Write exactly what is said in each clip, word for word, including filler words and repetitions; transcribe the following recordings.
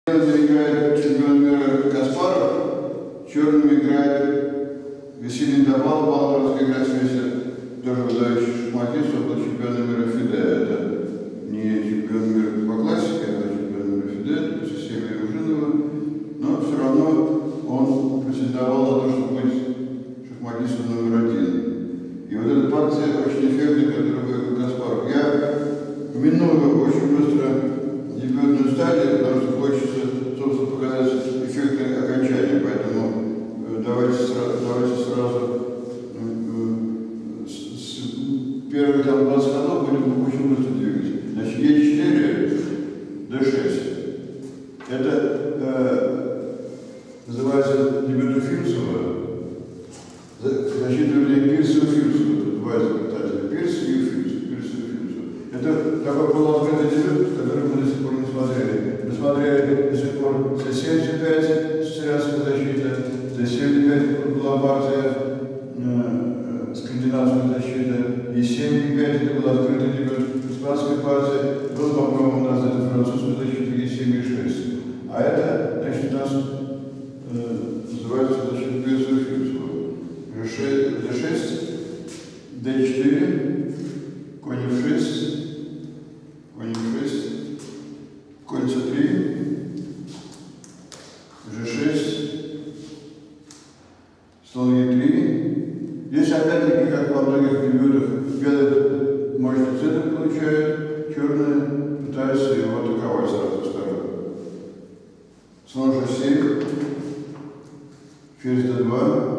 Белыми играет чемпион мира Каспаров, черными играет Василий Давал, Балварский гроссмейстер, тоже выдающий шахматист, он был чемпионом мира ФИДЕ. Это не чемпион мира по классике, а чемпион мира ФИДЕ, по системе Ружинова, но все равно он претендовал на то, чтобы быть шахматистом номер один. И вот эта партия очень эффектная, которую выиграл Каспаров. Я миную очень быстро дебютную стадию, потому что хочется, собственно, показать эффектное окончание, поэтому давайте сразу, давайте сразу с, с первых там двадцать ходов будем очень быстро двигаться. Значит, Е четыре, Д шесть. Это э, называется дебюту Фирсова. Засчитывали Пирсу и Фирсу. Два изобретателя. Пирс и Фирс. Пирс и Фирсу. Это такой полуоткрытый дебют, который мы до сих пор не смотрели. Мы смотрели до сих пор З семьдесят пять, сицилианская защита, З семьдесят пять была партия, э, скандинавская защита, Е семь пять это был открытый дебют испанской партии, был, по-моему, у нас это французская защита Е семь шесть. А это, значит, у нас э, называется защита Пирса и Фирсу. Д шесть, Д четыре, конь эф шесть, конь эф шесть, конь С три, Ж шесть, слон Е три. Здесь опять-таки, как во многих дебютах, белые мощный центр получают, черные пытаются его атаковать с разных сторон. Слон Ж семь, ферзь Д два,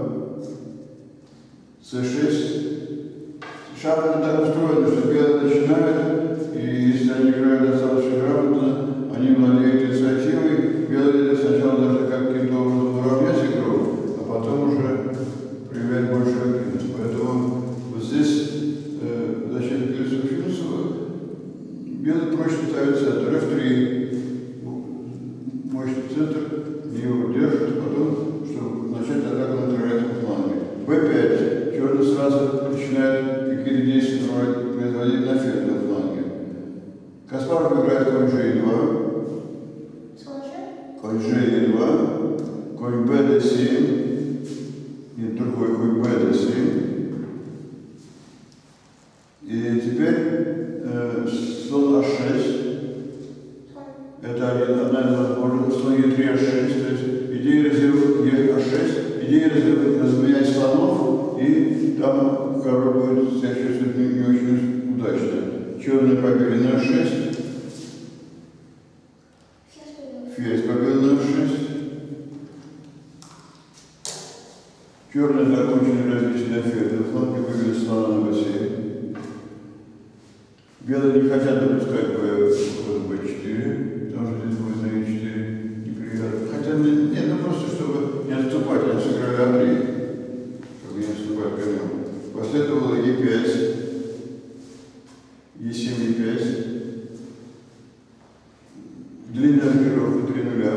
С шесть. Шахматы так устроены, что белые начинают, и если они играют достаточно грамотно, они владеют инициативой. Белые сначала даже каким-то образом уравнять игру, а потом уже проявлять большую активность. Поэтому вот здесь э, защита Пирса Фирсова, белые прочно ставят центр. эф три. Мощный центр, его держит, потом, чтобы начать атаку на травятом фланге. Б пять. Черный сразу начинает какие-то действия производить на ферзевом фланге. Каспаров играет конь Ж Е два. Конь Ж Е два. Конь Б Д семь. Нет, другой конь Б Д семь. И теперь э, слон А шесть. Это одна из возможностей. Слон Е три А шесть. То есть идея разрыва Е А шесть. Идея разрыва разменять слонов, и там король будет себя чувствовать не, не очень удачно. Черный победа на А шесть. Ферзь победа на А шесть. Черные закончили развитие на ферзь. Фланги вывели слона на Б семь. Белые не хотят допускать Б четыре, потому что здесь будет на Е четыре неприятно. Хотя нет, ну просто чтобы не отступать, они сыграли А три, чтобы не отступать конем. Последовало Е пять, Е семь Е пять. Длинная рокировка три нуля.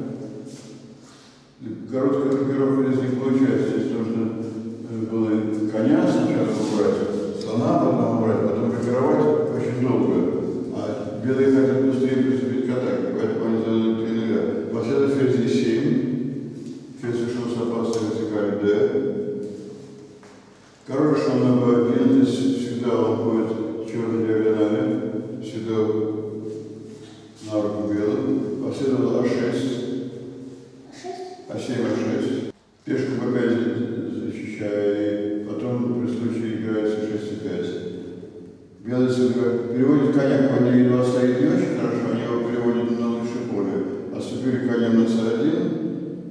Короткая рокировка здесь не получается. Здесь нужно было коня сначала убрать, слона потом убрать, потом рокировать очень долго. А белые хотят быстрее приступить к атаке, поэтому они сделали три нуля. Последовало ферзь Е семь. Ферзь ушел с опасной вертикали Д. Король шел на Б один. Здесь всегда он ходит в черной диагонали, всегда на руку белым. Последовало А шесть. А семь А шесть. Пешку Б пять защищая, и потом при случае играет С шесть С пять. Белый переводит коня, конь Е два стоит не очень хорошо, они его переводят на лучшее поле. Отступили конем на С один.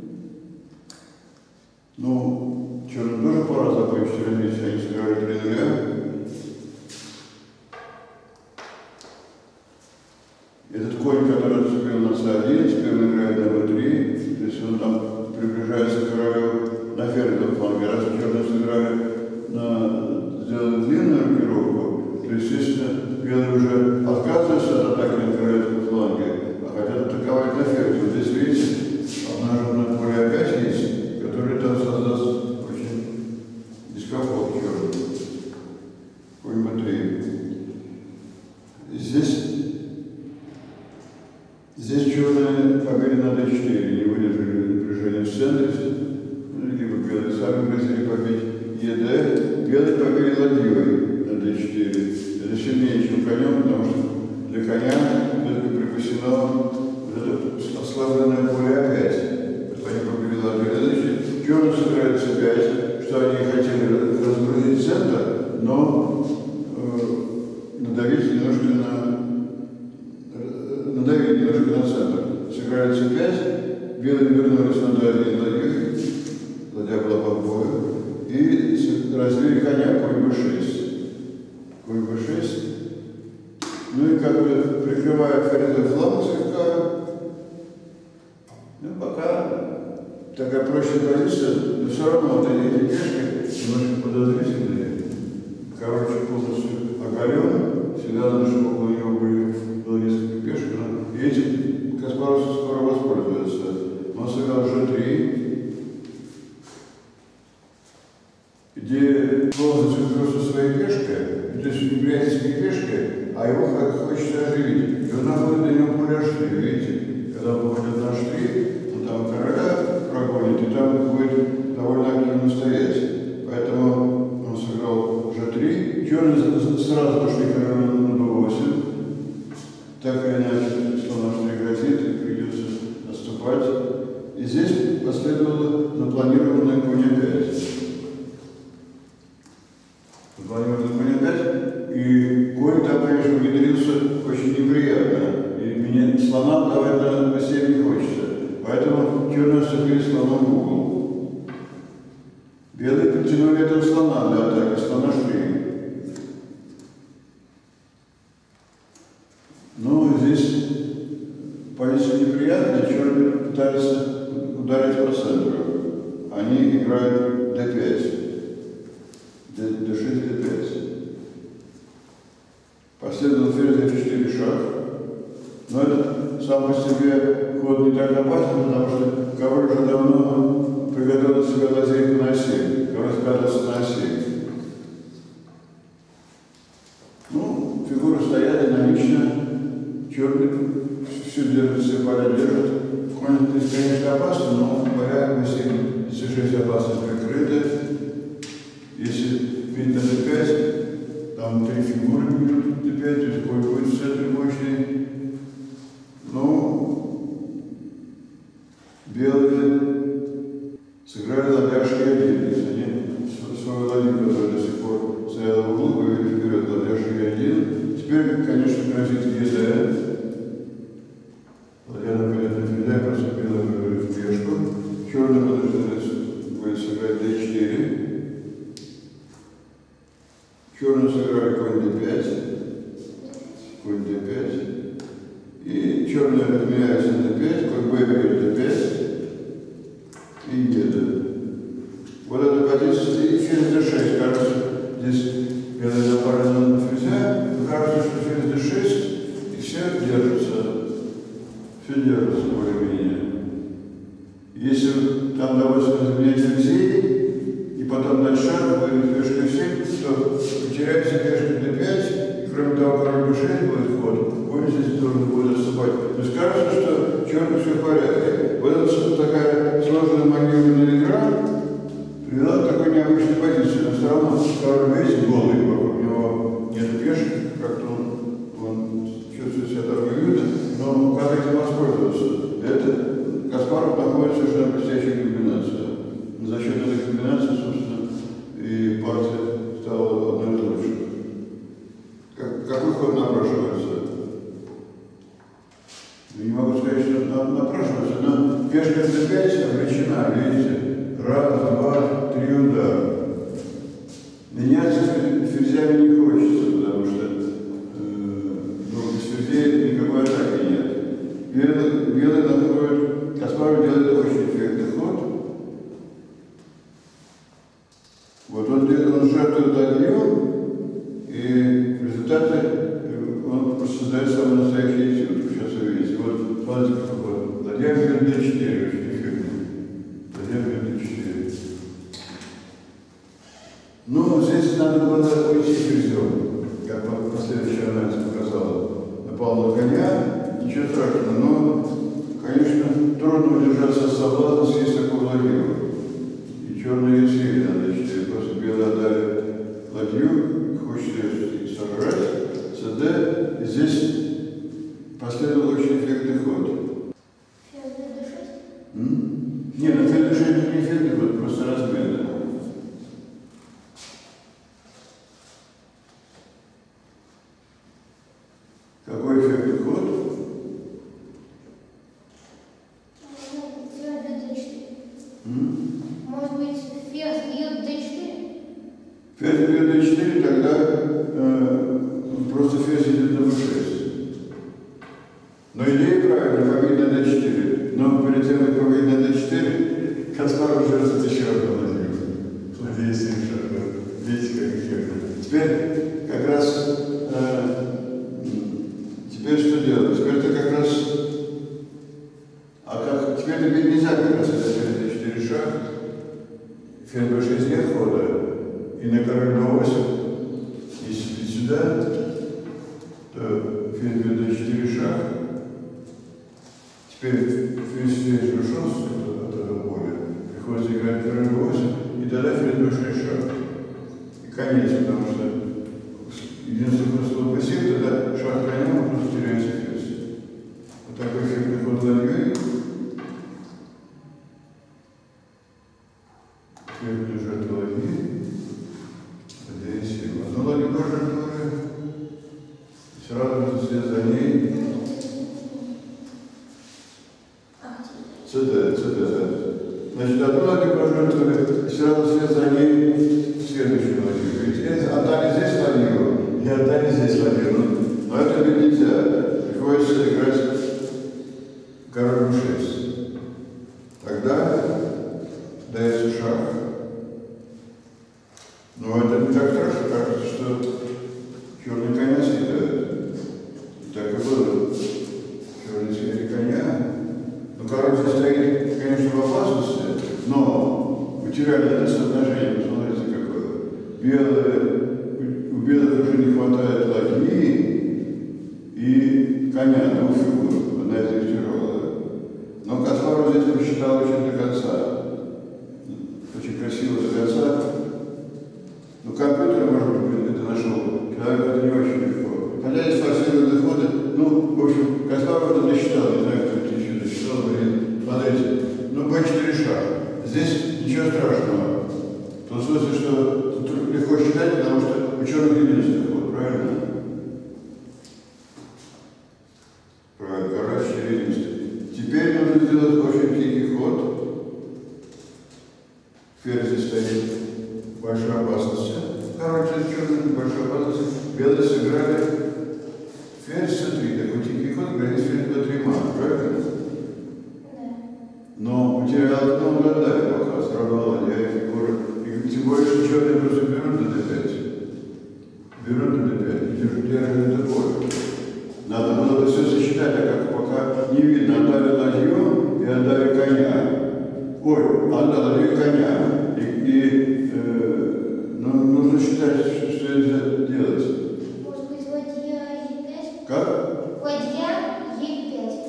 Ну, черным тоже пора закончить развитие, они сыграли три нуля. Этот конь, который отступил на С один, теперь он играет на Б три, то есть он там приближается к королю на ферзевом фланге. Раз черные сыграли, на, сделали длинную рокировку, то, естественно, белые уже отказываются от атаки на королевском фланге, а хотят атаковать на ферзе. Вот здесь, видите, одна побили на дэ четыре, не выдержали напряжение в центре, либо белые сами грозили побить е дэ, белые побили ладьей на дэ четыре. Это сильнее, чем конем, потому что для коня все-таки припасено вот это ослабленное поле опять. Они побили ладьей. Значит, черные сыграют си пять, что они хотели разгрузить центр, но э, надавить немножко на надавили немножко на центр. Сыграли си пять, белые вернулись на дэ один ладьей, ладья была под бою, и развили коня конь бэ шесть. Конь бэ шесть. Ну и как бы прикрывая ферзь фланг слегка, ну пока такая прочная позиция, но все равно вот эти пешки немножко подозрительные. Короче, полностью оголен, всегда надо, чтобы около него были, было несколько пешек, и этим Каспаров скоро воспользуется. Он сыграл жэ три, где он зацепился своей пешкой, то есть неприятельской пешкой, а его хочется оживить. И он находит на него поле аш три, видите? Когда он выходит на аш три, он там короля прогонит, и там будет довольно активно стоять. Поэтому он сыграл жэ три. Черные сразу пошли королю на бэ восемь. Так или иначе, слон аш три грозит, придется отступать. И здесь последовало запланированное конь а пять. Запланированное конь а пять. И конь там, конечно, внедрился очень неприятно. И мне слона давать на посев не хочется. Поэтому черные отступили слоном в угол. Белые подтянули этого слона для атаки, слона шли. Ну, здесь позиция неприятная, черные пытаются ударить по центру. Они играют дэ пять. дэ шесть, дэ пять. Последовал ферзь эф четыре шаг. Но этот сам по себе ход не так опасен, потому что король уже давно приготовил себе лазейку на семь. Король спрятался на семь. Ну, фигуры стоят динамично. Черный все держит, все поля держит. Конь здесь, конечно, опасно, но поля на семь, си шесть опасно прикрыты. Если бить на дэ пять, там три фигуры бьют дэ пять, то есть бой будет в центре мощный. Ну, белые сыграли ладья аш один. Если они свою ладью, которая до сих пор стояла в углу, вывели вперед ладья аш один. Теперь, конечно, грозит е дэ. Ладья нападет на ферзя, просто белая выберет пешку. Черный вынужден будет сыграть дэ четыре. Черные сыграли конь дэ пять. Конь дэ пять. И черные отменяются на дэ пять, конь бэ берет дэ пять. И е дэ. Вот эта позиция, и ферзь дэ шесть, кажется, здесь белые напали на ферзя, кажется, что ферзь дэ шесть, и все держится. Все держится более-менее. Если там довольно заменять ферзей, и потом дать шаг, выиграть пешку эф семь, то потеряется пешка дэ пять, и кроме того, король бэ шесть будет ход, конь здесь должен будет отступать. То есть кажется, что черный все в порядке. Вот это такая сложная маневренная игра привела к такой необычной позиции. Но все равно король весь голый, вокруг него нет пешек, как-то он, он чувствует себя так уютно, но как этим воспользоваться? Это Каспаров находится уже на блестящей комбинации. За счет этой комбинации, собственно, и партия стала одной из лучших. Как, какой ход напрашивается? Не могу сказать, что напрашивается, но пешка дэ пять обречена, видите? Раз, два, три удара. Меняться ферзями не хочется, потому что э, ну, без ферзей никакой атаки нет. Белый, белый находит, Каспаров делает очень эффектный ход. Вот он, он жертвует огнем, и в результате он создает самый настоящий этюд. Сейчас вы видите. Вот смотрите, какой ход. Ладья берет дэ четыре, очень эффектный. Ладья берет дэ четыре. Ну, здесь надо было уйти ферзем, как последующий анализ показал. Напал на коня, ничего страшного, но, конечно, трудно удержаться от соблазна съесть такую ладью. И черные съели на дэ четыре. Просто белые отдали ладью, хочет ее сожрать. ЦД. И здесь последовал очень эффектный ход. Ферзь дэ шесть? М? Нет, на ферзь дэ шесть не эффектный ход, просто размена. Какой эффектный ход? Ферзь бьет дэ четыре. М? Может быть, ферзь бьет дэ четыре? Ферзь бьет дэ четыре, тогда э, просто ферзь идет на вэ шесть. Но идея правильная, победить на дэ четыре. Но перед тем, как победить на дэ четыре, Каспаров жертвует еще одну ладью. Злодействие шага. Видите, как эффектно. Теперь как раз э, теперь что делать? Теперь это как раз... А как? Теперь это ведь нельзя как раз, это ферзь дэ четыре шаг. Ферзь бэ шесть нет хода. И на король дэ восемь, если сюда, то ферзь бьет дэ четыре шаг. Теперь ферзь ферзь решен от этого поля. Приходится играть король дэ восемь, и тогда ферзь бэ шесть шаг. И конец, потому что единственное, что было пассив, тогда шаг конем, а просто теряется ферзь. Вот такой эффектный ход ладьей. Ферзь лежит в ладьи. Одну ладью пожертвовали. Сразу вслед за ней. ЦД, ЦД. Значит, одну ладью пожертвовали, сразу вслед за ней следующую ладью. Ведь отдали здесь ладью и отдали здесь ладью. Но это ведь нельзя. Приходится играть король бэ шесть. Тогда дается шаг. Но это не так страшно, кажется, что черный коня съедают. Так и было. Черный съели коня. Ну, король здесь стоит, конечно, в опасности, но потеряли это соотношение, посмотрите, какое. Белые, у белых уже не хватает ладьи и коня, двух фигур. Одна из них тяжелая. Но Каспаров здесь посчитал очень до конца. Очень красиво до конца. Ну, компьютер, может быть, это нашел. Человек это не очень легко. Хотя есть форсированные ходы. Ну, в общем, Каспаров это досчитал. Не знаю, кто это еще досчитал. Говорит, смотрите, ну, бэ четыре шаг. Здесь ничего страшного. В том смысле, что тут легко считать, потому что у черных единственный ход, правильно? Правильно, король четыре единственный. Теперь нужно сделать очень тихий ход. Ферзь здесь стоит в большой опасности. Короче, черный в большой опасности. Белые сыграли ферзь цэ три. Такой тихий ход, границ ферзь бэ три мат, правильно? Да. Но потерял, ну, отдали пока, сравнала ладья и фигура. И тем более, что черные просто берут на дэ пять. Берут на дэ пять и держат это поле. Надо было бы все сосчитать, а как пока не видно. Отдали ладью и отдали коня. Ой, отдали ладью и коня. И, и э, ну, нужно считать, что, что это делать. Может быть, ладья е пять? Как? Ладья е пять.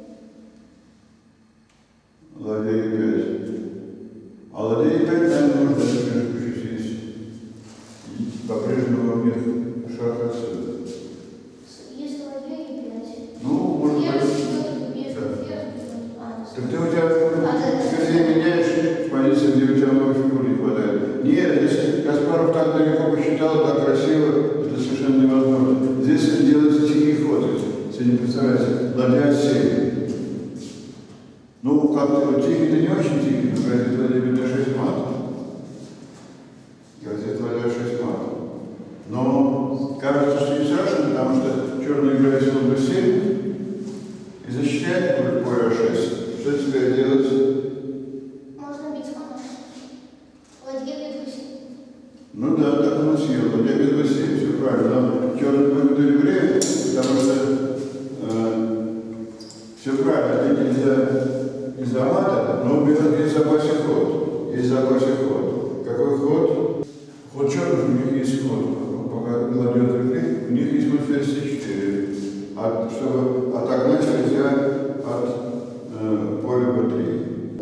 Ладья е пять. А ладья е пять, наверное, нужно здесь по-прежнему нет шаг отсюда. Если ладья е пять. Ну, может быть. Ферзь, Да. ферзь. А, Так ты у тебя ферзь меняешь позицию, где у тебя много фигур не хватает. Нет, если Каспаров так далеко посчитал, так красиво, это совершенно невозможно. Здесь делается тихий ход, если не представляете, ладья семь. Ну, как-то тихий-то не очень тихий, но грозит ладья бьет шесть мат. Грозит ладья шесть мат. Но кажется, что не страшно, потому что черный играет слон бэ семь и защищает поле а шесть. Что теперь делать? можно бить слона. Ладья бьет бэ семь. Ну да, так он и съел. Ладья бьет бэ семь, все правильно. Черный выгодили время, потому что э, все правильно, это нельзя из-за мата, но убивать из-за босиков.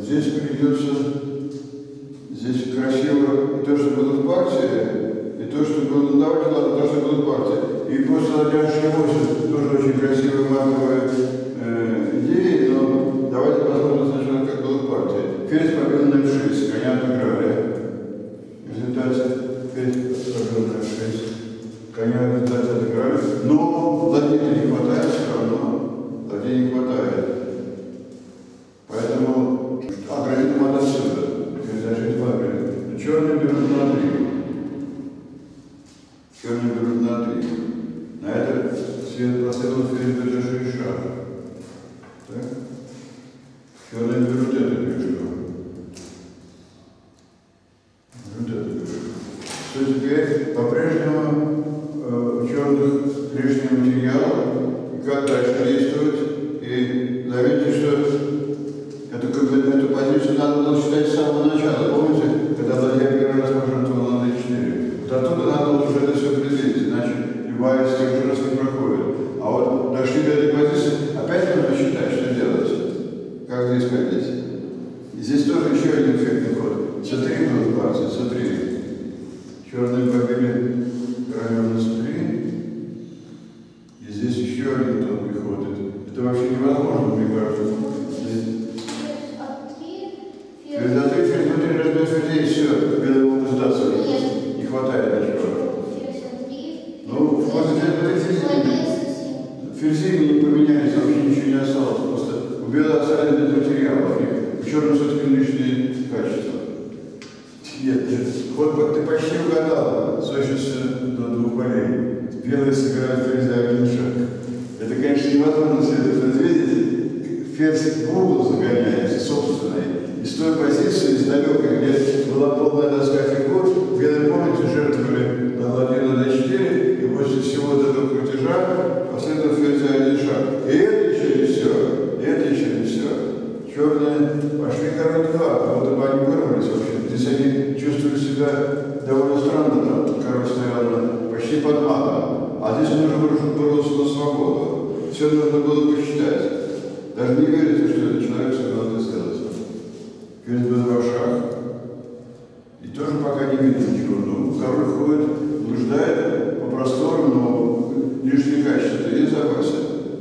здесь придется, здесь красиво и то, что было в партии, и то, что было, ну давайте, ладно, то, что было в партии. И после ладящей восемь тоже очень красивая маковая э, идея, но давайте посмотрим сначала, как было в партии. Ферзь побил на эф шесть, коня отыграли. В результате ферзь побил на эф шесть, коня в результате отыграли. Но ладьи не хватает все равно, ладьи не хватает. Поэтому агронома надо отсюда, ферзь в агре. Черные берут на три. Черные берут на три. На это свет последовал ферзь б шесть шаг. Так? Черные берут эту движку. Берут эту движку. Что теперь? По-прежнему э, у черных лишний материал. И как дальше действовать? И заметьте, что эту, эту позицию надо было считать с самого начала. Помните, когда ладья первый раз пожертвовала на дэ четыре? Вот оттуда надо было уже это все предвидеть, иначе любая из тех же раз не проходит. А вот дошли до этой позиции, опять нужно считать, что делать. Как здесь ходить? И здесь тоже еще один эффектный ход. цэ три был в партии, цэ три. Черные побили королем на цэ три. И здесь еще один тонкий ход. Это вообще невозможно, мне кажется. Ферзь а три, ферзь внутри разбил ферзей, и все, белый могут сдаться. Не хватает ничего. Ну, в ходе ферзей ферзей не поменялись, вообще ничего не осталось. Просто у белых остались без материала, у черных все-таки лишние качества. Нет, ход ты почти угадал, с точностью до двух полей. Белые сыграют ферзя один шаг. Это, конечно, невозможно все это предвидеть. Ферзь в угол загоняется, собственной. И с той позиции, издалека, где была полная доска фигур, белые, помните, жертвовали на ладью на дэ четыре, и после всего этого крутежа последовал ферзя один шаг. И это еще не все, и это еще не все. Черные пошли король два, как будто бы они вырвались вообще. Здесь они чувствовали себя довольно странно, там король стоял почти под матом. А здесь он уже боролся на свободу. Все нужно было посчитать. Даже не верите, что этот человек сумел это сделать. Ферзь бэ два шаг. И тоже пока не видно ничего. Ну, король ходит, блуждает по простору, но лишние качества есть в запасе.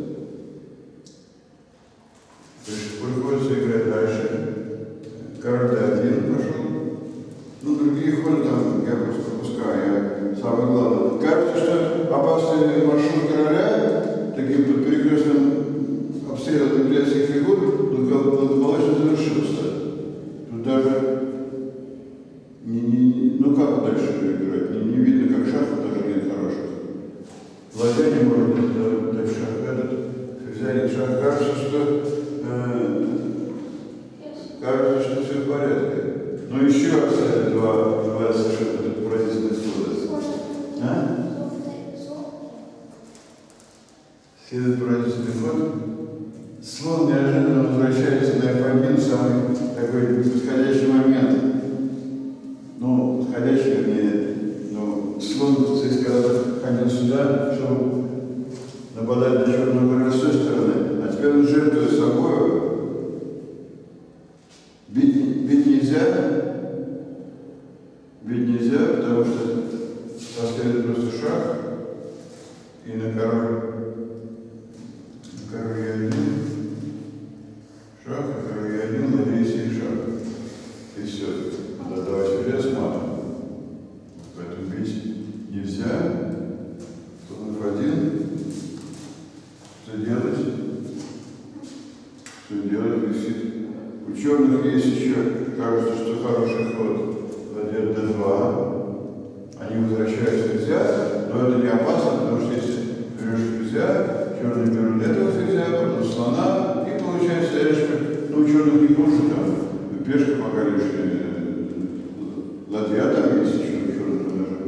Приходится играть дальше. Король дэ один пошел. Ну, другие ходы там я просто пропускаю. Я самое главное. Кажется, что опасный маршрут короля таким под перекрестным обстрелом английских фигур благополучно завершился. Тут даже не, не, ну как дальше играть? Не, не видно, как шахмат даже нет хороших. Ладья не может быть дать шах этот. Ферзя нет шах. Кажется, что э, кажется, что все в порядке. Но еще кстати, два, два совершенно поразительных хода. А? Следует поразительный ход. Слон неожиданно возвращается на эф один в самый такой подходящий момент. Ну, подходящий, вернее, ну, слон здесь когда-то ходил сюда, чтобы нападать на черного короля с той стороны, а теперь он жертвует собой. Бить, бить нельзя, бить нельзя, потому что последует просто шаг, и на король, на король е один, шаг, на король е один, ладья семь шаг, и все. Надо давать ферзя с матом. Поэтому бить нельзя, слон эф один, что делать? Что делать? Висит. У черных есть еще, кажется, что хороший ход, ладья дэ два. Они возвращают ферзя, но это не опасно, потому что если берешь ферзя, черные берут этого ферзя, потом слона, и получается решка, ну у черных не нужно там, пешка пока лишняя, ладья там есть еще у черных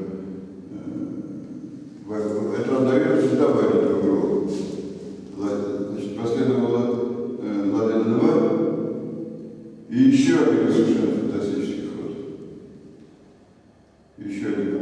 даже. Это он дает сюда в эту игру. Значит, последовало ладья дэ два. И еще один совершенно фантастический ход. Еще один.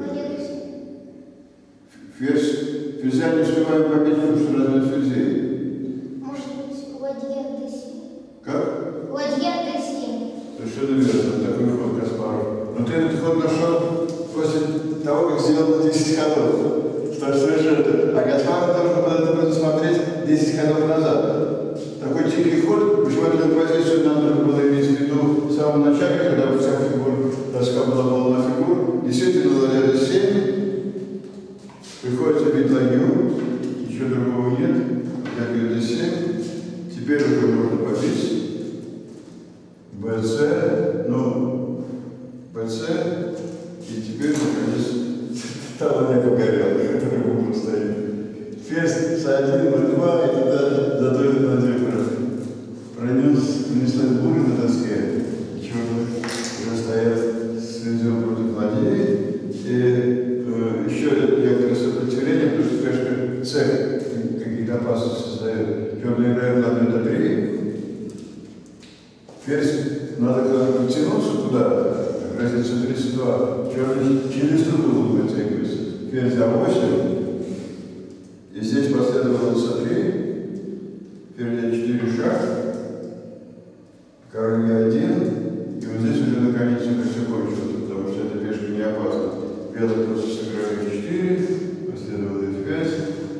Ферзь. Ферзя не успеваем победить, потому что разбил ферзей. Может быть, ладья дэ семь. Как? Ладья дэ семь. Совершенно верно, такой ход Каспаров. Но ты этот ход нашел после того, как сделал десять ходов. Что совершенно. А Каспаров должен был это предусмотреть десять ходов назад. Такой тихий ход, почему эту позицию нам нужно было иметь в виду в самом начале, когда вся фигура, доска была полна фигур. Действительно, ладья дэ семь, приходится бить ладью, ничего другого нет. Я бью дэ семь, теперь уже можно побить. бэ цэ, ну, бэ цэ, и теперь, наконец, та ладья погорела, которая в углу стоит. Ферзь цэ один, бэ два, и туда задует ладью. Пронес, принеслась буря на доске, черные уже стоят с ферзем против ладьи. И э, еще некоторое сопротивление, потому что пешка цэ какие-то опасности создает. Черный играет ладью дэ три. Ферзь надо когда-то потянуться туда, разница тридцать два. Черный через трубу вытягивается. Ферзь а восемь. И здесь последовало цэ три. Ферзь а четыре шаг. Король е один. И вот здесь уже наконец все кончилось, потому что эта пешка не опасна. Белые просто сыграли эф четыре, последовало эф пять.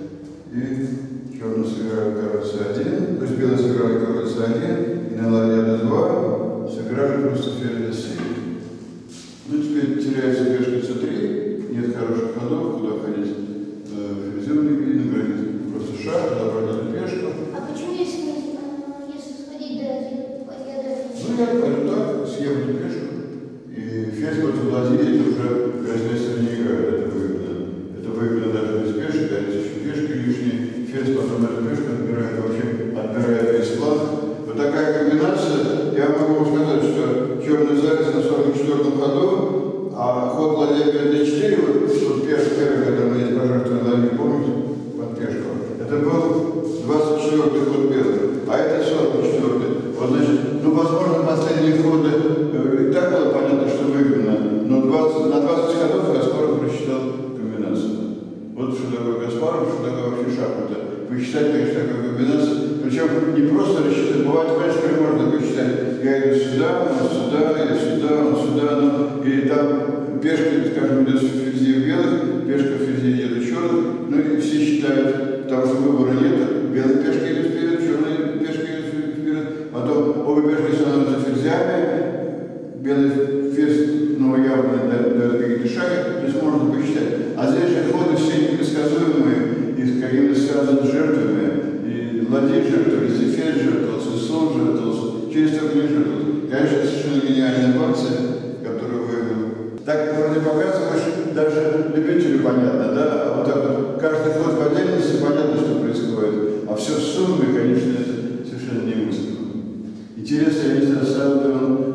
И черные сыграли король цэ один. То есть белые сыграли король цэ один. И на ладья дэ два сыграли просто ферзь дэ семь. Ну, теперь теряется пешка цэ три, нет хороших ходов, куда ходить э, ферзем не видно, говорит, просто шаг, забрали эту пешку. А почему если, если сходить дэ один, ладья дэ один? Ну, я пойду так, съем эту пешку, и ферзь против ладьи, это уже гроссмейстер не играет, это выгодно. Это выгодно даже без пешки, да, есть еще пешки лишние, ферзь потом эту пешку отбирает, вообще отбирает весь план. Вот такая комбинация, я могу сказать, что черный заяц на сорок четвёртом ходу, а ход ладья пять дэ четыре, вот тут первый, первый, когда мы здесь пожертвовали ладью, помните, под пешку, это был двадцать четвёртый ход белых, а это сорок четвёртый. Вот, значит, ну, возможно, последние ходы э, и так было понятно, что выгодно, но двадцать, на двадцать ходов Каспаров просчитал комбинацию. Вот что такое Каспаров, что такое вообще шахматы. Посчитать, конечно, такую комбинацию. Причем не просто рассчитать, бывает, конечно, можно посчитать. Я иду сюда, он сюда, я сюда, он сюда, ну, и там пешка, скажем, идет ферзи белых, пешка ферзи идет черных, ну и все считают, потому что выбора нет, белая пешка идет вперед, черная пешка идет вперед, потом обе пешки становятся ферзями, белый ферзь, ну, явно дает какие-то шаги, то есть можно посчитать. А здесь же ходы все непредсказуемые, и с какими-то связаны жертвами, и ладьи жертвовались, и ферзь жертвовался, и слон жертвовался, через только не жертвовался. Конечно, это совершенно гениальная партия, которую выиграл. Так вроде показываешь, даже любителю понятно, да? А вот так вот, каждый ход в отдельности понятно, что происходит, а все в сумме, конечно, это совершенно не мыслимо. Интересно, я не знаю, сам ли он